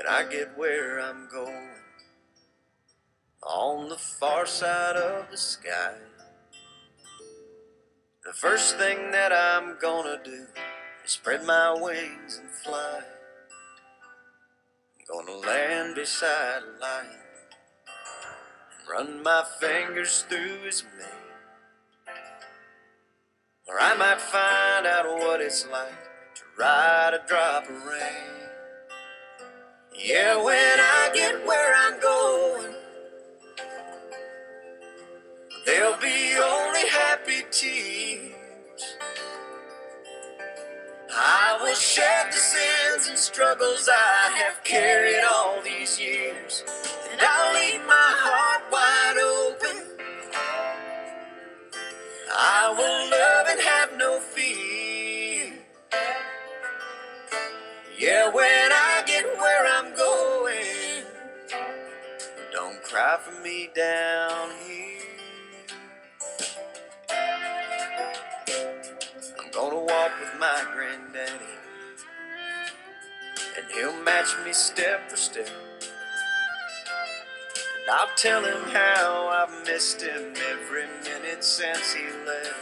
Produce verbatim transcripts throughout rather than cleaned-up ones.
when I get where I'm going, on the far side of the sky, the first thing that I'm gonna do is spread my wings and fly. I'm gonna land beside a lion and run my fingers through his mane. Or I might find out what it's like to ride a drop of rain. Yeah, when I get where I'm going, there'll be only happy tears. I will shed the sins and struggles I have carried all these years, and I'll leave my heart wide open. I will love and have no fear. Yeah, when I get where I'm going, don't cry for me down here. I'm gonna walk with my granddaddy, and he'll match me step for step. And I'll tell him how I've missed him every minute since he left.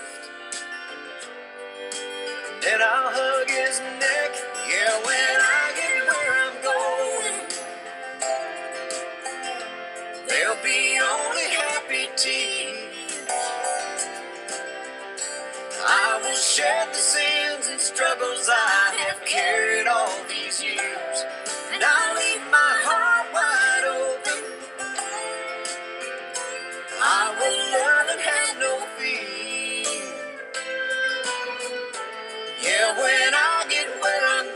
And then I'll hug his neck. Yeah, when I get where I'm going, there'll be only happy tears. I will shed the sins and struggles I have carried all these years, and I'll leave my heart wide open. I will love and have no fear. Yeah, when I get where I'm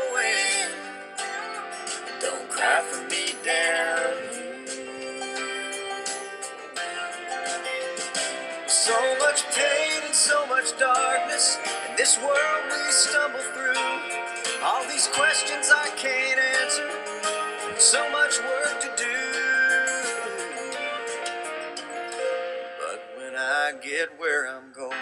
going, don't cry for me down here. So much pain and so much darkness in this world we stumble through. All these questions I can't answer, so much work to do. But when I get where I'm going,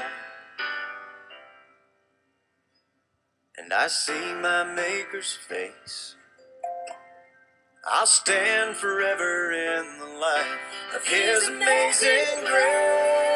and I see my Maker's face, I'll stand forever in the light of His amazing grace.